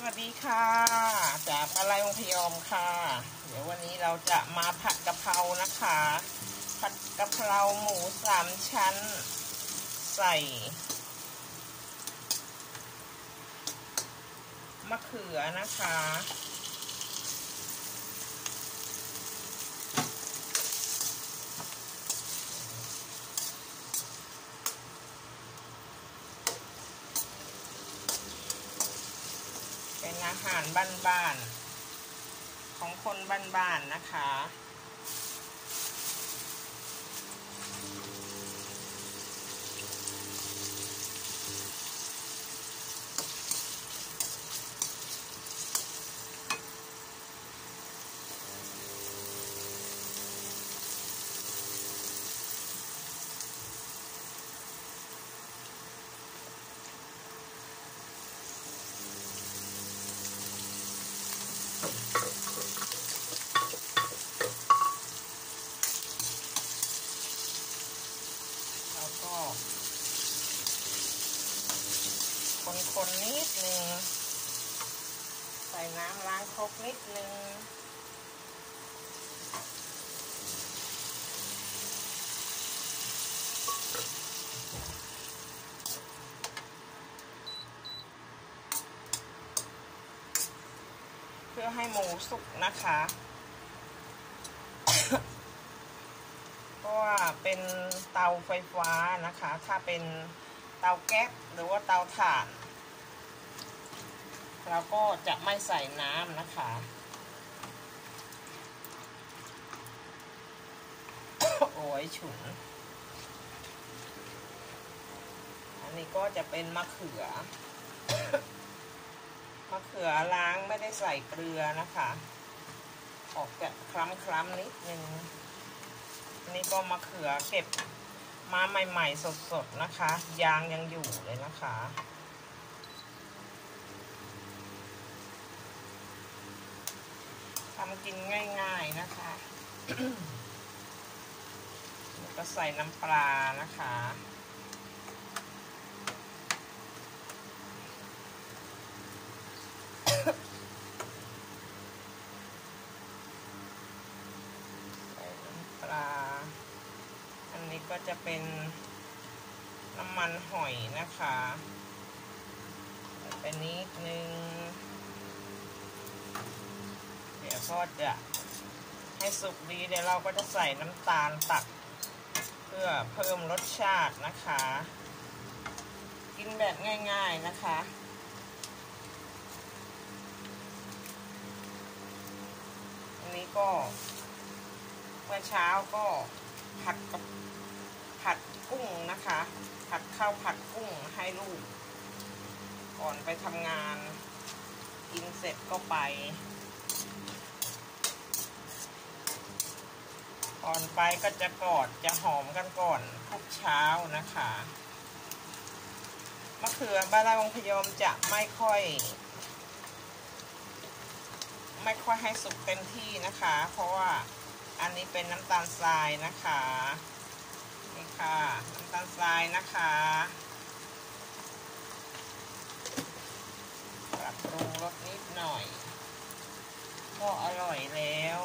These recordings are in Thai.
วัสดีค่ะจากอะไรวงพยอมค่ะเดี๋ยววันนี้เราจะมาผัดกะเพรานะคะผัดกะเพราหมู3 ชั้นใส่มะเขือนะคะเป็นอาหารบ้านๆของคนบ้านๆนะคะแล้วก็คนนิดนึงใส่น้ำล้างครกนิดนึงเพื่อให้หมูสุกนะคะเพราะว่าเป็นเตาไฟฟ้านะคะถ้าเป็นเตาแก๊สหรือว่าเตาถ่านเราก็จะไม่ใส่น้ำนะคะโอ้ยฉุนอันนี้ก็จะเป็นมะเขือล้างไม่ได้ใส่เกลือนะคะออกแบบคล้ำๆนิดนึงอันนี้ก็มะเขือเก็บมาใหม่ๆสดๆนะคะยางยังอยู่เลยนะคะทำกินง่ายๆนะคะ ก็ใส่น้ำปลานะคะใส่น้ำปลาอันนี้ก็จะเป็นน้ำมันหอยนะคะไปนิดนึงเดี๋ยวก็จะให้สุกดีเดี๋ยวเราก็จะใส่น้ำตาลตัดเพื่อเพิ่มรสชาตินะคะกินแบบง่ายๆนะคะอันนี้ก็เมื่อเช้าก็ผัดกุ้งนะคะผัดข้าวผัดกุ้งให้ลูกก่อนไปทำงานกินเสร็จก็ไปก่อนไปก็จะกอดจะหอมกันก่อนทุกเช้านะคะมะเขือบานวงพยอมจะไม่ค่อยให้สุกเต็มที่นะคะเพราะว่าอันนี้เป็นน้ำตาลทรายนะคะนี่ค่ะน้ำตาลทรายนะคะปรับปรุงรสนิดหน่อยก็อร่อยแล้ว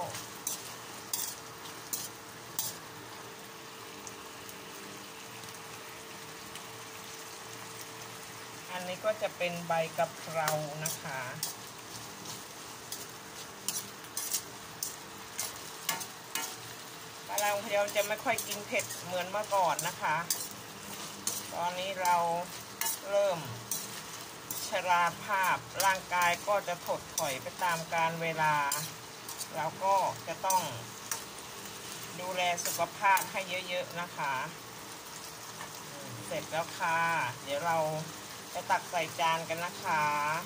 อันนี้ก็จะเป็นใบกะเพรานะคะเราพยายามจะไม่ค่อยกินเผ็ดเหมือนเมื่อก่อนนะคะตอนนี้เราเริ่มชราภาพร่างกายก็จะถดถอยไปตามกาลเวลาเราก็จะต้องดูแลสุขภาพให้เยอะๆนะคะเสร็จแล้วค่ะเดี๋ยวเราจะตักใส่จานกันนะคะ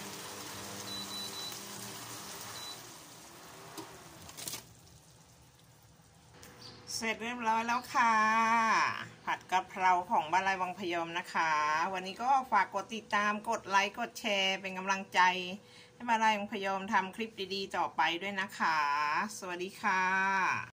เสร็จเรียบร้อยแล้วค่ะผัดกะเพราของบ้านไร่วังพยอมนะคะวันนี้ก็ฝากกดติดตามกดไลค์กดแชร์เป็นกำลังใจให้บ้านไร่วังพยอมทำคลิปดีๆต่อไปด้วยนะคะสวัสดีค่ะ